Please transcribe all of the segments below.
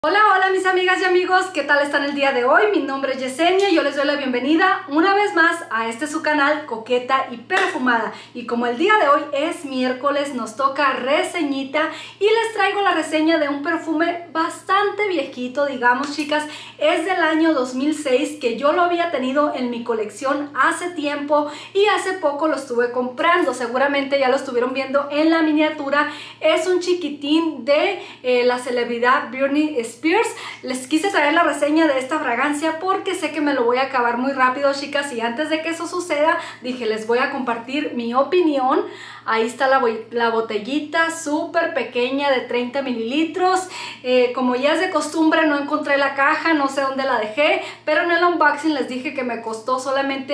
Hola, hola mis amigas y amigos, ¿qué tal están el día de hoy? Mi nombre es Yesenia y yo les doy la bienvenida una vez más a este su canal Coqueta y Perfumada. Y como el día de hoy es miércoles, nos toca reseñita y les traigo la reseña de un perfume bastante viejito, digamos chicas. Es del año 2006, que yo lo había tenido en mi colección hace tiempo y hace poco lo estuve comprando. Seguramente ya lo estuvieron viendo en la miniatura. Es un chiquitín de la celebridad Britney Spears. Les quise traer la reseña de esta fragancia porque sé que me lo voy a acabar muy rápido, chicas, y antes de que eso suceda dije les voy a compartir mi opinión. Ahí está la botellita súper pequeña de 30 mililitros. Como ya es de costumbre, no encontré la caja, no sé dónde la dejé, pero en el unboxing les dije que me costó solamente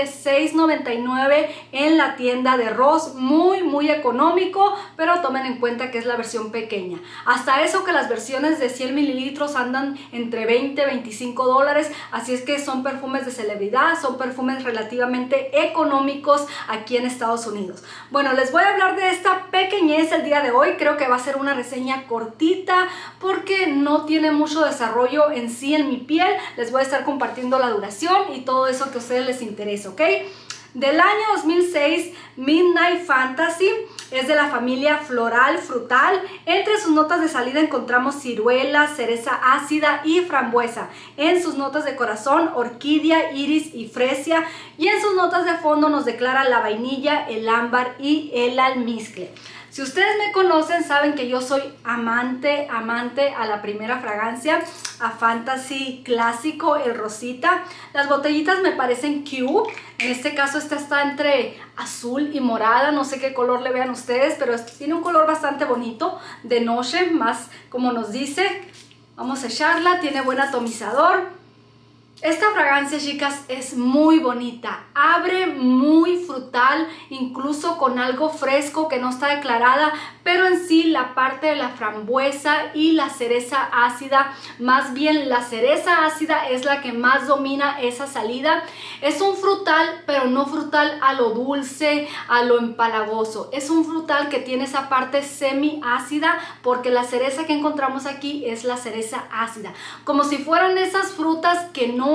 $6.99 en la tienda de Ross. Muy económico, pero tomen en cuenta que es la versión pequeña. Hasta eso que las versiones de 100 mililitros andan entre 20 y 25 dólares, así es que son perfumes de celebridad, son perfumes relativamente económicos aquí en Estados Unidos. Bueno, les voy a hablar de esta pequeñez el día de hoy. Creo que va a ser una reseña cortita porque no tiene mucho desarrollo en sí en mi piel. Les voy a estar compartiendo la duración y todo eso que a ustedes les interesa, ¿ok? Del año 2006, Midnight Fantasy. Es de la familia floral frutal. Entre sus notas de salida encontramos ciruela, cereza ácida y frambuesa. En sus notas de corazón, orquídea, iris y fresia. Y en sus notas de fondo nos declara la vainilla, el ámbar y el almizcle. Si ustedes me conocen, saben que yo soy amante a la primera fragancia, a Fantasy clásico, el rosita. Las botellitas me parecen cute. En este caso esta está entre azul y morada, no sé qué color le vean ustedes, pero tiene un color bastante bonito, de noche, más como nos dice. Vamos a echarla, tiene buen atomizador. Esta fragancia, chicas, es muy bonita, abre muy frutal, incluso con algo fresco que no está declarada, pero en sí la parte de la frambuesa y la cereza ácida, más bien la cereza ácida es la que más domina esa salida. Es un frutal, pero no frutal a lo dulce, a lo empalagoso. Es un frutal que tiene esa parte semi ácida, porque la cereza que encontramos aquí es la cereza ácida, como si fueran esas frutas que no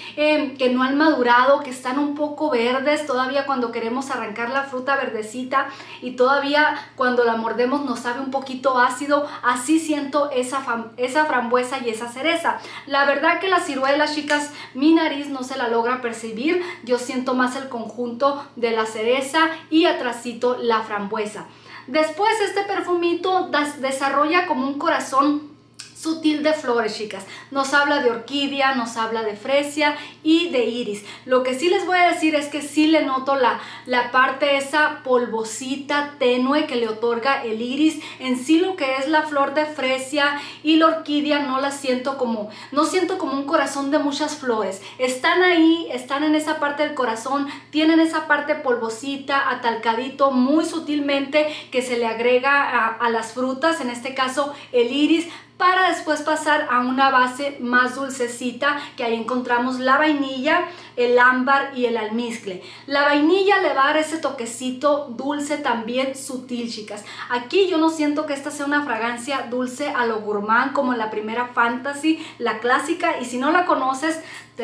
han madurado, que están un poco verdes todavía cuando queremos arrancar la fruta verdecita, y todavía cuando la mordemos nos sabe un poquito ácido. Así siento esa frambuesa y esa cereza. La verdad que las ciruelas, chicas, mi nariz no se la logra percibir. Yo siento más el conjunto de la cereza y atrasito la frambuesa. Después este perfumito desarrolla como un corazón sutil de flores, chicas. Nos habla de orquídea, nos habla de fresia y de iris. Lo que sí les voy a decir es que sí le noto la parte esa polvosita tenue que le otorga el iris. En sí lo que es la flor de fresia y la orquídea no la siento no siento como un corazón de muchas flores. Están ahí, están en esa parte del corazón, tienen esa parte polvosita, atalcadito muy sutilmente, que se le agrega a las frutas, en este caso el iris, para después pasar a una base más dulcecita, que ahí encontramos la vainilla, el ámbar y el almizcle. La vainilla le va a dar ese toquecito dulce también sutil, chicas. Aquí yo no siento que esta sea una fragancia dulce a lo gourmand como en la primera Fantasy, la clásica, y si no la conoces te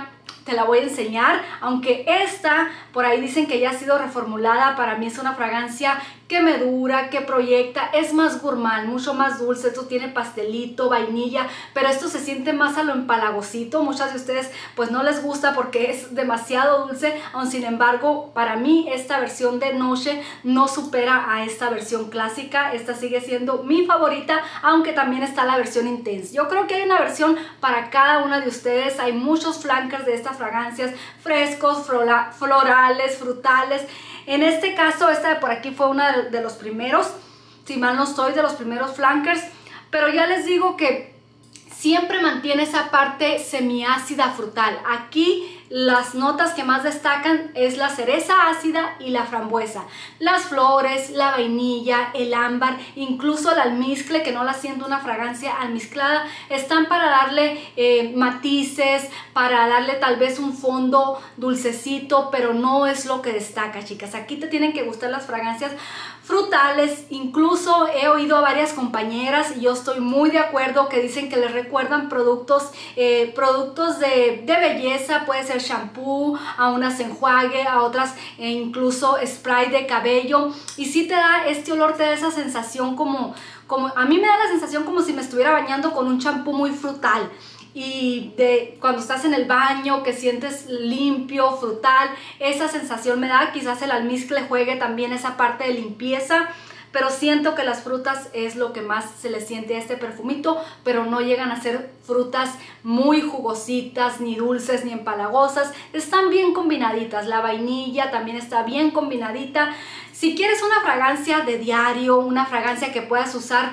la voy a enseñar, aunque esta por ahí dicen que ya ha sido reformulada. Para mí es una fragancia que me dura, que proyecta, es más gourmand, mucho más dulce. Esto tiene pastelito, vainilla, pero esto se siente más a lo empalagosito. Muchas de ustedes pues no les gusta porque es demasiado dulce, aun sin embargo para mí esta versión de noche no supera a esta versión clásica. Esta sigue siendo mi favorita, aunque también está la versión intense. Yo creo que hay una versión para cada una de ustedes. Hay muchos flankers de estas fragancias, frescos, florales, frutales. En este caso esta de por aquí fue una de los primeros, si mal no estoy, de los primeros flankers, pero ya les digo que siempre mantiene esa parte semiácida frutal. Aquí las notas que más destacan es la cereza ácida y la frambuesa. Las flores, la vainilla, el ámbar, incluso el almizcle, que no la siento una fragancia almizclada, están para darle matices, para darle tal vez un fondo dulcecito, pero no es lo que destaca, chicas. Aquí te tienen que gustar las fragancias frutales. Incluso he oído a varias compañeras y yo estoy muy de acuerdo que dicen que les recuerdan productos de belleza, puede ser shampoo, a unas enjuague, a otras incluso spray de cabello, y sí te da este olor, te da esa sensación como a mí me da la sensación como si me estuviera bañando con un champú muy frutal. Y cuando estás en el baño, que sientes limpio, frutal, esa sensación me da. Quizás el almizcle juegue también esa parte de limpieza, pero siento que las frutas es lo que más se le siente a este perfumito, pero no llegan a ser frutas muy jugositas, ni dulces, ni empalagosas. Están bien combinaditas. La vainilla también está bien combinadita. Si quieres una fragancia de diario, una fragancia que puedas usar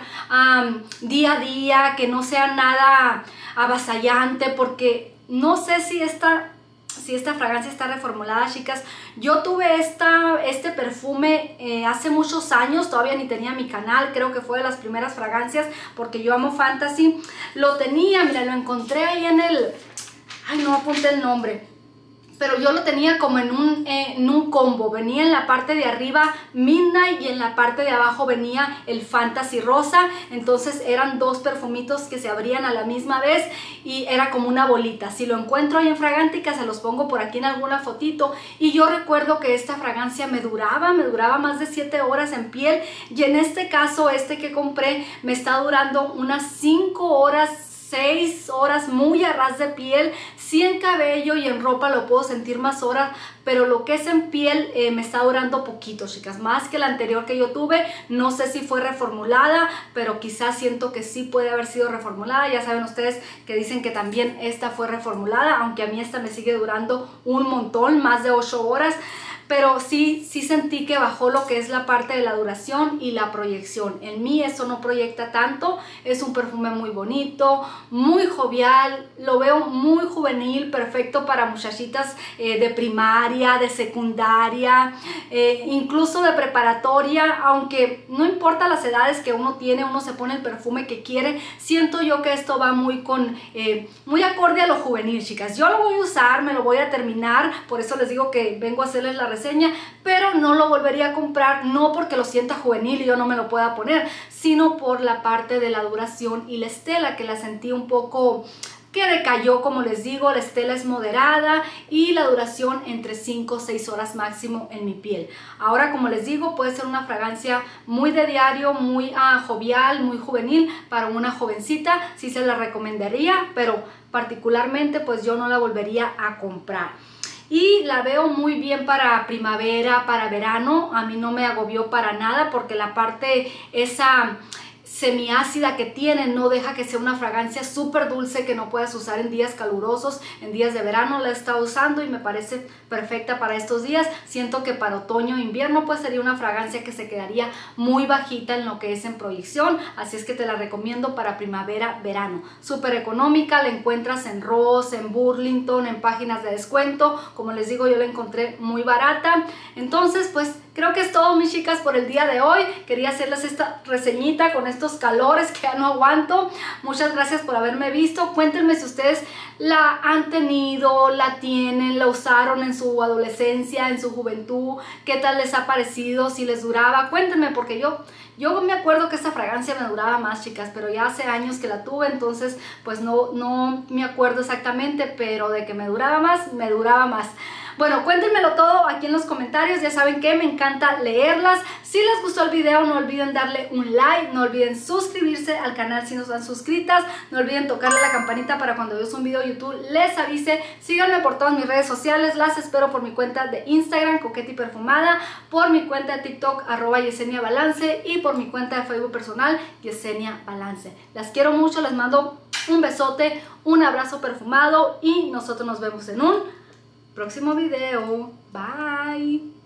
día a día, que no sea nada avasallante, porque no sé si esta fragancia está reformulada, chicas. Yo tuve este perfume hace muchos años, todavía ni tenía mi canal, creo que fue de las primeras fragancias, porque yo amo Fantasy. Lo tenía, mira, lo encontré ahí en el... Ay, no apunté el nombre. Pero yo lo tenía como en un combo. Venía en la parte de arriba Midnight y en la parte de abajo venía el Fantasy Rosa. Entonces eran dos perfumitos que se abrían a la misma vez y era como una bolita. Si lo encuentro ahí en Fragántica, se los pongo por aquí en alguna fotito. Y yo recuerdo que esta fragancia me duraba más de 7 horas en piel. Y en este caso, este que compré me está durando unas 5 horas, 6 horas muy a ras de piel. Sí, en cabello y en ropa lo puedo sentir más horas, pero lo que es en piel me está durando poquito, chicas, más que la anterior que yo tuve. No sé si fue reformulada, pero quizás siento que sí puede haber sido reformulada. Ya saben ustedes que dicen que también esta fue reformulada, aunque a mí esta me sigue durando un montón, más de 8 horas. Pero sí sentí que bajó lo que es la parte de la duración y la proyección. En mí eso no proyecta tanto. Es un perfume muy bonito, muy jovial, lo veo muy juvenil, perfecto para muchachitas de primaria, de secundaria, incluso de preparatoria. Aunque no importa las edades que uno tiene, uno se pone el perfume que quiere. Siento yo que esto va muy acorde a lo juvenil, chicas. Yo lo voy a usar, me lo voy a terminar, por eso les digo que vengo a hacerles la reseña, pero no lo volvería a comprar, no porque lo sienta juvenil y yo no me lo pueda poner, sino por la parte de la duración y la estela, que la sentí un poco que decayó. Como les digo, la estela es moderada y la duración entre 5 o 6 horas máximo en mi piel. Ahora, como les digo, puede ser una fragancia muy de diario, muy jovial, muy juvenil para una jovencita. Sí se la recomendaría, pero particularmente pues yo no la volvería a comprar. Y la veo muy bien para primavera, para verano. A mí no me agobió para nada, porque la parte esa semiácida que tiene no deja que sea una fragancia súper dulce que no puedas usar en días calurosos. En días de verano la he estado usando y me parece perfecta para estos días. Siento que para otoño e invierno pues sería una fragancia que se quedaría muy bajita en lo que es en proyección, así es que te la recomiendo para primavera, verano. Súper económica, la encuentras en Ross, en Burlington, en páginas de descuento. Como les digo, yo la encontré muy barata. Entonces pues creo que es todo, mis chicas, por el día de hoy. Quería hacerles esta reseñita con estos calores que ya no aguanto. Muchas gracias por haberme visto. Cuéntenme si ustedes la han tenido, la tienen, la usaron en su adolescencia, en su juventud. ¿Qué tal les ha parecido? Si les duraba. Cuéntenme, porque yo me acuerdo que esta fragancia me duraba más, chicas, pero ya hace años que la tuve, entonces pues no me acuerdo exactamente, pero de que me duraba más, me duraba más. Bueno, cuéntenmelo todo aquí en los comentarios. Ya saben que me encanta leerlas. Si les gustó el video, no olviden darle un like, no olviden suscribirse al canal si no están suscritas, no olviden tocarle la campanita para cuando yo suba un video de YouTube les avise. Síganme por todas mis redes sociales, las espero por mi cuenta de Instagram, Coqueta y Perfumada, por mi cuenta de TikTok, @YeseniaBalance, y por mi cuenta de Facebook personal, Yesenia Balance. Las quiero mucho, les mando un besote, un abrazo perfumado y nosotros nos vemos en un próximo video. Bye.